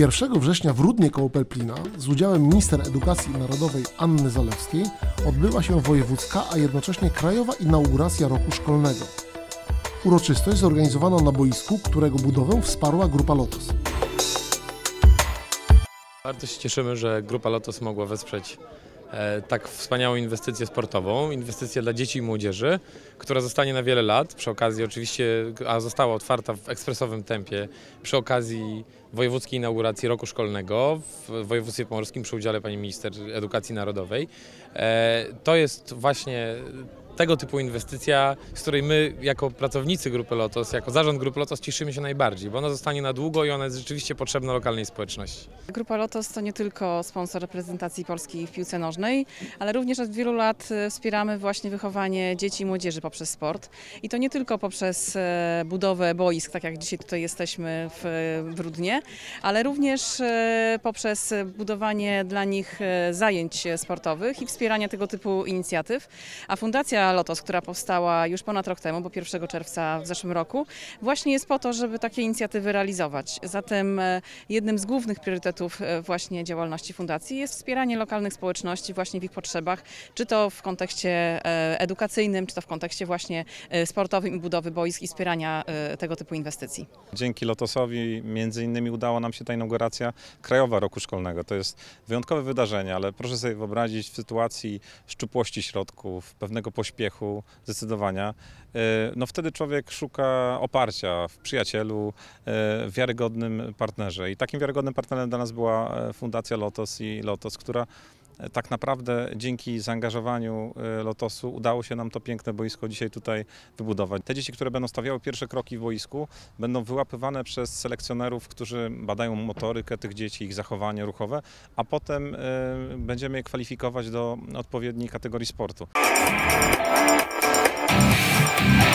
1 września w Rudnie koło Pelplina z udziałem minister edukacji narodowej Anny Zalewskiej odbyła się wojewódzka, a jednocześnie krajowa inauguracja roku szkolnego. Uroczystość zorganizowano na boisku, którego budowę wsparła Grupa Lotos. Bardzo się cieszymy, że Grupa Lotos mogła wesprzeć tak wspaniałą inwestycję sportową, inwestycję dla dzieci i młodzieży, która zostanie na wiele lat, przy okazji oczywiście, a została otwarta w ekspresowym tempie, przy okazji wojewódzkiej inauguracji roku szkolnego w województwie pomorskim przy udziale pani minister edukacji narodowej. To jest właśnie tego typu inwestycja, z której my jako pracownicy Grupy Lotos, jako zarząd Grupy Lotos cieszymy się najbardziej, bo ona zostanie na długo i ona jest rzeczywiście potrzebna lokalnej społeczności. Grupa Lotos to nie tylko sponsor reprezentacji Polski w piłce nożnej, ale również od wielu lat wspieramy właśnie wychowanie dzieci i młodzieży poprzez sport. I to nie tylko poprzez budowę boisk, tak jak dzisiaj tutaj jesteśmy w Rudnie, ale również poprzez budowanie dla nich zajęć sportowych i wspieranie tego typu inicjatyw. A Fundacja Lotos, która powstała już ponad rok temu, bo 1 czerwca w zeszłym roku, właśnie jest po to, żeby takie inicjatywy realizować. Zatem jednym z głównych priorytetów właśnie działalności fundacji jest wspieranie lokalnych społeczności właśnie w ich potrzebach, czy to w kontekście edukacyjnym, czy to w kontekście właśnie sportowym i budowy boisk i wspierania tego typu inwestycji. Dzięki Lotosowi między innymi udała nam się ta inauguracja krajowa roku szkolnego. To jest wyjątkowe wydarzenie, ale proszę sobie wyobrazić w sytuacji szczupłości środków, pewnego pośpiechu, zdecydowania, no wtedy człowiek szuka oparcia w przyjacielu, w wiarygodnym partnerze. I takim wiarygodnym partnerem dla nas była Fundacja Lotos i Lotos, która tak naprawdę dzięki zaangażowaniu Lotosu udało się nam to piękne boisko dzisiaj tutaj wybudować. Te dzieci, które będą stawiały pierwsze kroki w boisku, będą wyłapywane przez selekcjonerów, którzy badają motorykę tych dzieci, ich zachowanie ruchowe, a potem będziemy je kwalifikować do odpowiedniej kategorii sportu.